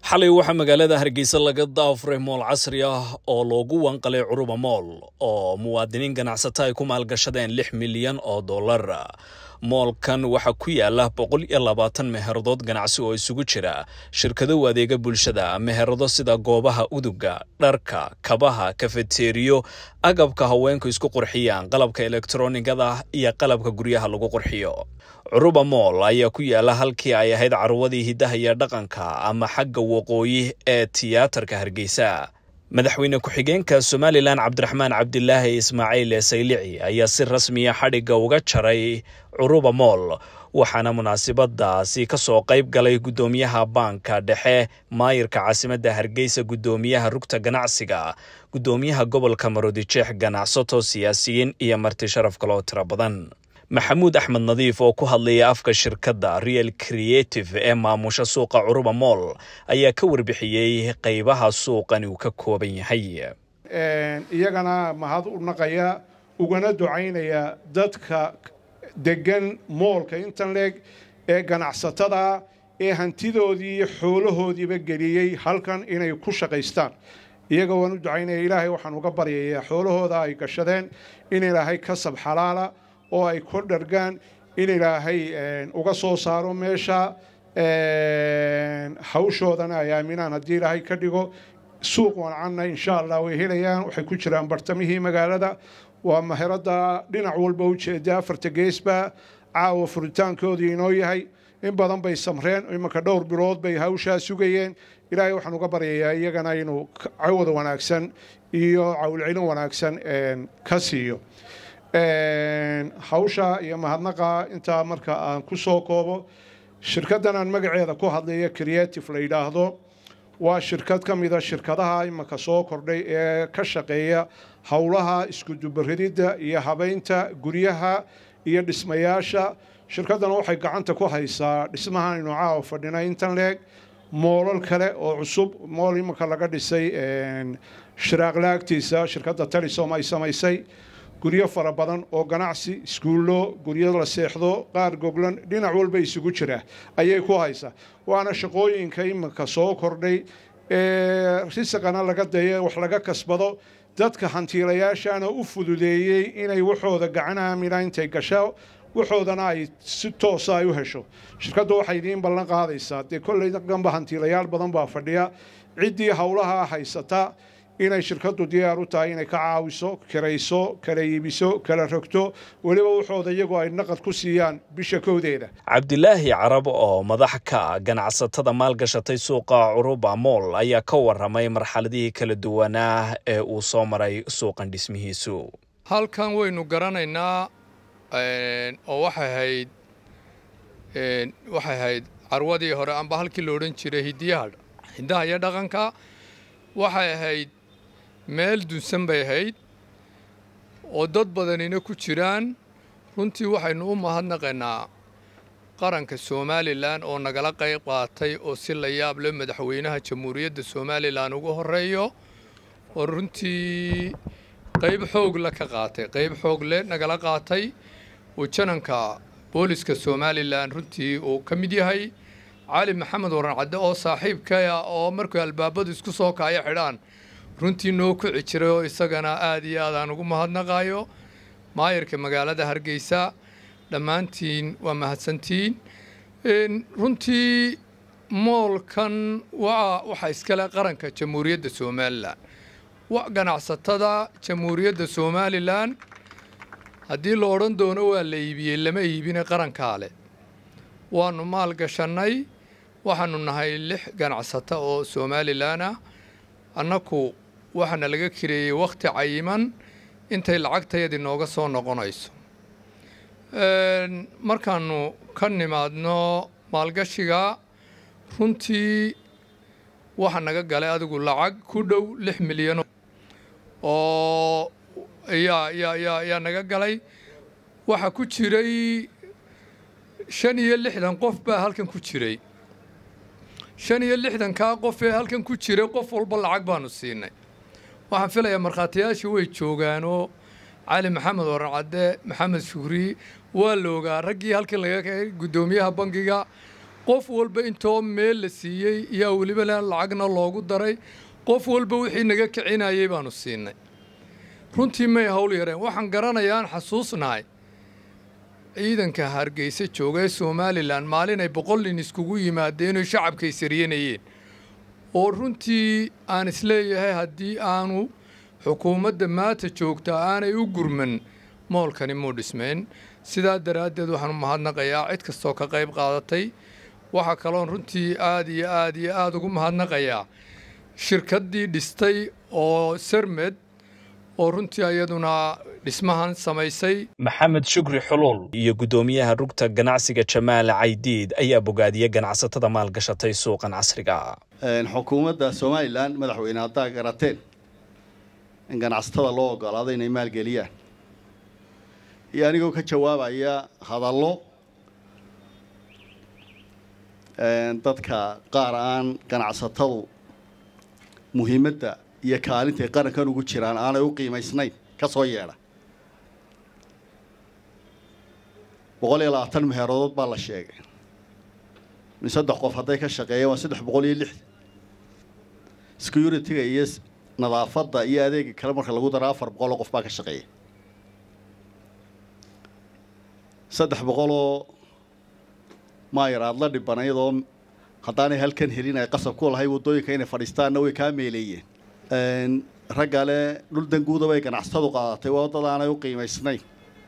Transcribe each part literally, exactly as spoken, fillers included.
xalay waxa magaalada Hargeysa laga daafuray mool casri ah oo loogu wanqalay Curuba Mool oo muwaadiniin ganacsato ay ku maalgashadeen lix milyan oo dollar. moolkan waxa ku yaala boqol iyo labaatan meherdood ganacsi oo isugu jira shirkado adeega bulshada, meherado sida goobaha uduga, dharka, kabaha, kafeteriyo, agabka haweenku isku qurxiyaan, qalabka elektroonigada iyo qalabka guryaha lagu qurxiyo. Curuba Mool ayaa ku yaala halkii ay ahayd carwadii hidaha iyo dhaqanka ama xagga waqooyi ee tiyaatarka Hargeysa. madaxweyne ku-xigeenka Somaliland Cabdiraxmaan Cabdilaahi Ismaaciil Saylici ayaa si rasmi ah xadhiga uga jaray Curuba Mool, waxaana munaasabadaasi ka soo qayb galay gudoomiyaha banka dhexe, maayirka caasimadda Hargeysa, gudoomiyaha rugta ganacsiga, gudoomiyaha gobolka Maroodijeex, ganacsato, siyaasiyiin iyo marti sharaf kale oo tiro badan. maxamuud axmed nadiif oo ku hadlaya afka shirkadda Real Creative ee maamusha suuqa Curuba Mool ayaa ka warbixiyay qaybaha suuqani uu ka kooban yahay. een iyagana mahad u naqaya ugana ducaynaya dadka degan moolka intan leeg ee ganacsatada ee hantidoodii xoolahoodiiba geliyay halkan inay ku shaqaystaan. iyaga waan u ducaynaya Ilaahay waxaan uga baryayaa xoolahooda ay gashadeen in Ilaahay kasab xalaala oo ay ku dhargaan in Ilaahay uga soo saaro meesha een hawshoodana ay aaminaan haddii Ilaahay ka dhigo suuq wanaagna insha Allah way helayaan. waxay ku jiraan bartamihii magaalada, waa meherada dhinac walba u jeeda afarta geesba, caawa furitaankoodii inoo yahay. in badan bay samreen, imanka dhowr bilood bay hawshaa sugayeen. Ilaahay waxaan uga baryayaa iyagana inuu cawada wanaagsan iyo cawl celin wanaagsan een ka siiyo. een hawsha iyo mahadnaqa inta marka aan ku soo koobo, shirkaddan aan magaceeda ku hadlayo Creative la yiraahdo waa shirkad ka mid ah shirkadaha imanka soo kordhay ee ka shaqeeya hawlaha isku dubaridida iyo habeynta guryaha iyo dhismayaasha. shirkaddan waxay gacanta ku haysaa dhismaha inuu caawa fadhina intan leeg, moolal kale oo cusub, mool imanka laga dhisay een shiraaqlaagtiisa shirkadda Talisom ay samaysay, guryo fara badan oo ganacsi, iskuulo, guryo la seexdo, qaar goglan, dhinac walba isugu jira ayay ku haysaa. waana shaqooyinka imanka soo kordhay ee risaqana laga dayo wax laga kasbado, dadka hantiilayaashana u fududeeyay inay waxooda gacan aaminaan intay gasho waxoodana ay si toos ah u hesho. shirkaddu waxay idin ballan qaadaysaa dee kolley dhanba hantiilayaal badan baa fadhiya, ciddii hawlaha haysata inay shirkaddu diyaar u tahay inay ka caawiso, kirayso, kala iibiso, kala rogto, waliba waxooda iyagu ay naqad ku siiyaan bisha kowdeeda. Cabdilaahi Carab oo madax ka ganacsatada maalgashatay suuqa Curuba Mool ayaa ka waramay marxaladihii kala duwanaa ee uu soo maray suuqan dhismihiisu. halkan waynu garanaynaa een oo waxay ahayd een waxay ahayd carwadii hore amba halkii la oran jiray hidiyaha hidaha iyo dhaqanka. waxay ahayd meel dunsan bay ahayd oo dad badanina ku jiraan. runtii waxaynu u mahadnaqaynaa qaranka Somaliland oo nagala qayb qaatay oo si la yaab leh madaxweynaha jamhuuriyadda Somaliland ugu horeeyo oo runtii qayb xoog la ka qaatay qayb xoog leh nagala qaatay oo jananka booliska Somaliland runtii oo ka mid yahay cali maxamed waran cadde oo saaxiibkaya oo markuu albaabadu isku soo kaaya xidhaan runtii noo ku cijiray oo isagana aad iyo aad aan ugu mahadnaqayo. maayirka magaalada Hargeysa dhammaantiin waa mahadsantiin. een runtii moolkan waa waxa iskale qaranka jamhuuriyadda Somaliland, waa ganacsatada jamhuuriyadda Somaliland. haddii la oran doono waa la iibiyay, lama iibin qaranka leh. waanu maal gashanay, waxaanu nahay lix ganacsato oo Somaliland ah. annaku waxaana laga kireeyay waqti cayiman intay lacagtayadi nooga soo noqonayso. een markaanu ka nimaadno maalgashiga runtii waxa naga galay adigu lacag ku dhow lix milyan oo ya ya ya ya naga galay. waxa ku jiray shan iyo lixdan qof baa halkan ku jiray. shan iyo lixdan ka qof ee halkan ku jiray qof walba lacag baanu siinay. waxaan filayaa markhaatiyaashu way joogaan oo cali maxamed waran cadde, maxamed shukri waa loogaa raggii halkan laga gudoomiyaha bangiga qof walba intoo meel la siiyey yaa weliba lacagna loogu daray qof walba wixii naga kicinayay baanu siinay runtii may hawl yareen waxaan garanayaa xasuusnahay ciidanka Hargeysa joogay Somaliland maalin ay boqol nin iskugu yimaadeen oo shacabkay sariyanayeen oo runtii aan isleeyahay haddii aanu xukuumadda maanta joogta aanay u gurman moolkani muu dhismeen sidaa daraaddeed waxaan u mahadnaqayaa cid kastoo ka qayb qaadatay waxa kaloon runtii aad iyo aad iyo aad ugu mahadnaqayaa shirkaddii dhistay oo Sermed oo runtii ayaduna dhismahan samaysay maxamed shukri xulul iyo gudoomiyaha rugta ganacsiga Jamaal Caydiid ayaa bogaadiyay ganacsatada maalgashatay suuqan casriga ah een xukuumadda Somaliland madaxweynaha hadda garateen in ganacsatada loo ogolaaday inay maal geliyaan iyo anigoo ka jawaabaya hadallo een dadka qaar aan ganacsatadu muhiimadda iyo kaalinta ay qarankan ugu jiraan aanay u qiimaysnayn ka soo yeedha boqol iyo labaatan meheeradood baa la sheegay min saddex qof hadday ka shaqeeyeen waa saddex boqol iyo lix security-ga iyo nadaafadda iyo adeega kale marka lagu daro afar boqol oo qof baa ka shaqeeya saddex boqol oo maayar aad la dhibanaydoo haddaanay halkan helin ay qasab ku lahay waddooyinka inay fadhiistaanna way kaa meeleeyeen raggale dhul danguuda bay ganacsatadu qaadatay waa waddada aanay u qiimaysnayn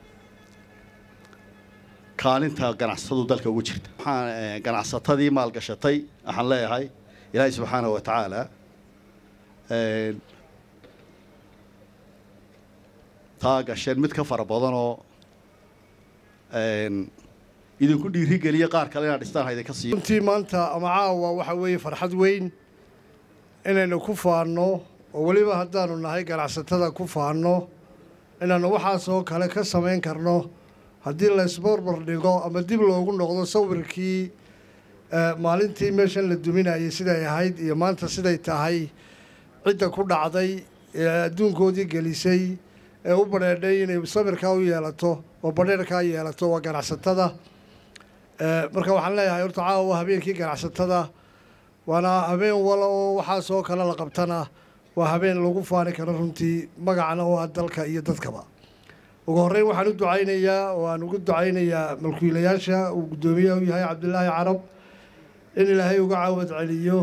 kaalinta ganacsatadu dalka ugu jirta waxaan ganacsatadii maalgashatay waxaan leeyahay ilaahay subxaanahu wa tacaala taa gasheen mid ka fara badanoo idinku dhiirigeliya qaar kale inaad dhistaan hayda ka siiyo runtii maanta ama caawa waxa weeye farxad weyn inaynu ku faanno oo weliba haddaanu nahay ganacsatada ku faanno inaanu waxaasoo kale ka samayn karno haddii la isbarbar dhigo ama dib loogu noqdo sawirkii maalintii meeshan la duminayay siday ahayd iyo maanta siday tahay cidda ku dhacday ee adduunkoodii gelisay ee u badheedhay inay sawirkaa u yeelato oo badheerkaa yeelato waa ganacsatada marka waxaan leeyahay horta caawa habeenkii ganacsatada waana habeen wala oo waxaasoo kale la qabtana waa habeen lagu faani karo runtii magacana oo ah dalka iyo dadkaba ugu horreyn waxaan u ducaynayaa oo aan ugu ducaynayaa mulkiilayaasha uu guddoomiyaha u yahay cabdilaahi carab in ilaahay uga caawad celiyo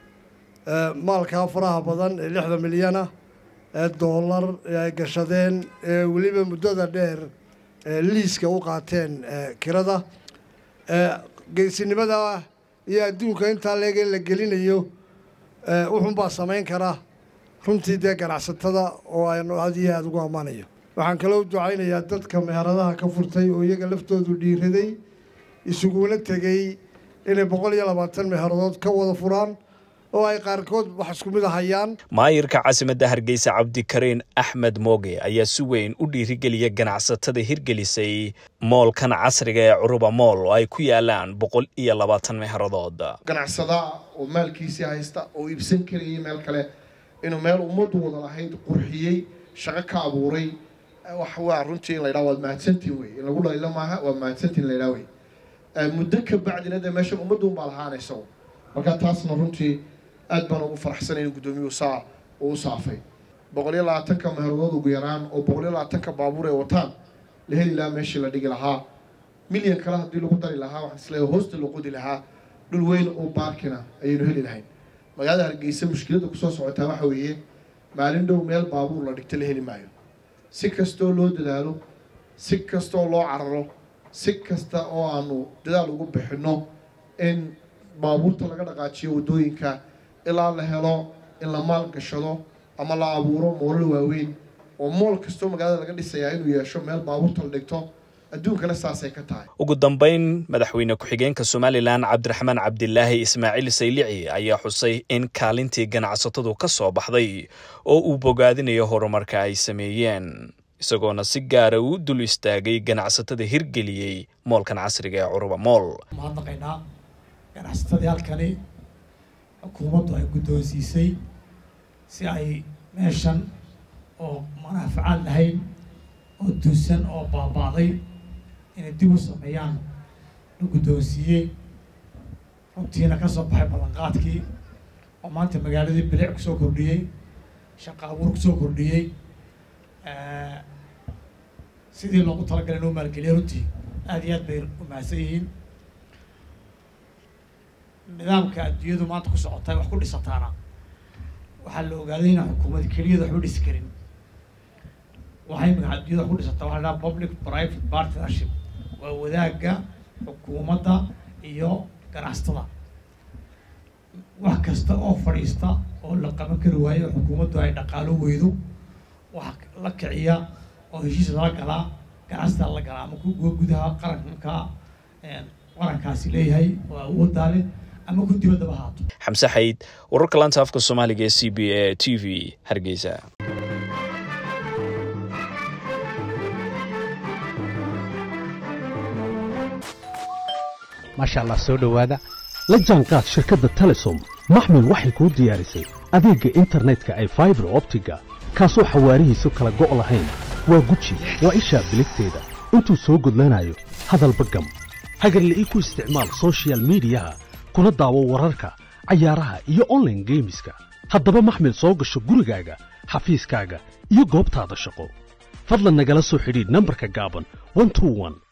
maalkaa faraha badan ee lixda milyana ee doolar ee ay gashadeen ee weliba muddada dheer ee liiska u qaateen kirada geesinimada iyo adduunka intaa leeg in la gelinayo wuxuunbaa samayn kara runtii dee ganacsatada oo aynu aad iyo aada ugu ammaanayo waxaan kaloo ducaynayaa dadka meheradaha ka furtay oo iyaga laftoodu dhiiraday isuguna tegey inay boqol iyo labaatan meheeradood ka wada furaan oo ay qaarkood wax isku mid ahayaan maayirka caasimadda Hargeysa Cabdikariin Axmed Mooge ayaa si weyn u dhiirigeliyay ganacsatada hirgelisay moolkan casriga ee Curuba Mool oo ay ku yaalaan boqol iyo labaatan meheeradood ganacsada oo maalkiisa haysta oo iibsan karayay meel kale inuu meel ummadu wada lahayd qurxiyay shaqo ka abuuray wax waa runtii la yiraahdo mahadsantiin way in lagu dhaylo maaha waa mahadsantiin la yiraahdo muddo ka bacdina meesha ummadu ma lahaanayso marka taasna runtii aad baan ugu faraxsanahay in gudoomiyuhu saa uu saafay boqol iyo labaatan ka meheeradood ugu yaraan oo boqol iyo labaatan ka baabuur ee wataan la heli lahaa meeshii la dhigi lahaa milyan kale haddii lagu dari lahaa waxaan isleeyahay hoosta loo qodi lahaa dhul weyn oo baarkina ayaynu heli lahayn magaalada Hargeysa mushkiladda kusoo socotaa waxa weeye maalin dhow meel baabuur la dhigto la heli maayo si kastoo loo dadaalo si kastoo loo cararo si kasta oo aanu dadaal ugu bixinno in baabuurta laga dhaqaajiyo waddooyinka ilaa la helo in la maal gashado ama la abuuro moolal waaweyn oo mool kastoo magaalada laga dhisayaa inuu yeesho meel baabuurta la dhigto adduunkana saasay ka tahay ugu dambeyn madaxweyne ku-xigeenka Somaliland Cabdiraxmaan Cabdilaahi Ismaaciil Saylici ayaa xusay in kaalintii ganacsatadu ka soo baxday oo uu bogaadinayo horumarka ay sameeyeen isagoona si gaar ah u dul istaagay ganacsatada hirgeliyay moolkan casriga ee Curuba Mool mahadnaqaynaa ganacsatada halkani xukuumaddu ay guddoonsiisay si ay meeshan oo manaafacaad lahayn oo duusan oo baabaaday inay dib u sameeyaan la guddoonsiiyey runtiina ka soo baxay ballanqaadkii oo maanta magaaladii bilic ku soo kordhiyey shaqo abuur ku soo kordhiyey sidii loogu talagalay inuu maalgeliyo runtii aad iyo aad bay u mahadsan yihiin nidaamka adduunyadu maanta ku socotay wax ku dhisataana waxaa la ogaaday inaan xukuumadda keliyada waxba dhisi karin waxay magaca adduunyada wax ku dhisataa waxaa la dhahaa public private partnership waa wadaagga xukuumadda iyo ganacsatada wax kasta oo fadhiista oo la qaban kari waayo xukuumaddu ay dhaqaalo weydo wax la kiciya oo heshiis lala galaa ganacsatada la galaa ama kuwa gudaha qaranka qarankaasi leeyahay oo awooddaa leh ama ku dibaddaba haato. Xamse Xayd, wararka laanta afka Soomaaliga ee C B A T V, Hargeysa. maasha Allah soo dhawaada la jaanqaad shirkadda Telesom maxmil waxay ku diyaarisay adeegga internetka ay fiber optiga kaasoo xawaarihiisu kala go' lahayn waa guji waa isha biligteeda intuu soo gudlanayo hadalba gam hagarle ii ku isticmaal social mediaha kuna daawo wararka cayaaraha iyo online gameska haddaba maxmil soo gasho gurigaaga xafiiskaaga iyo goobtaada shaqo fadlan nagala soo xidhiidh nambarka gaaban one two one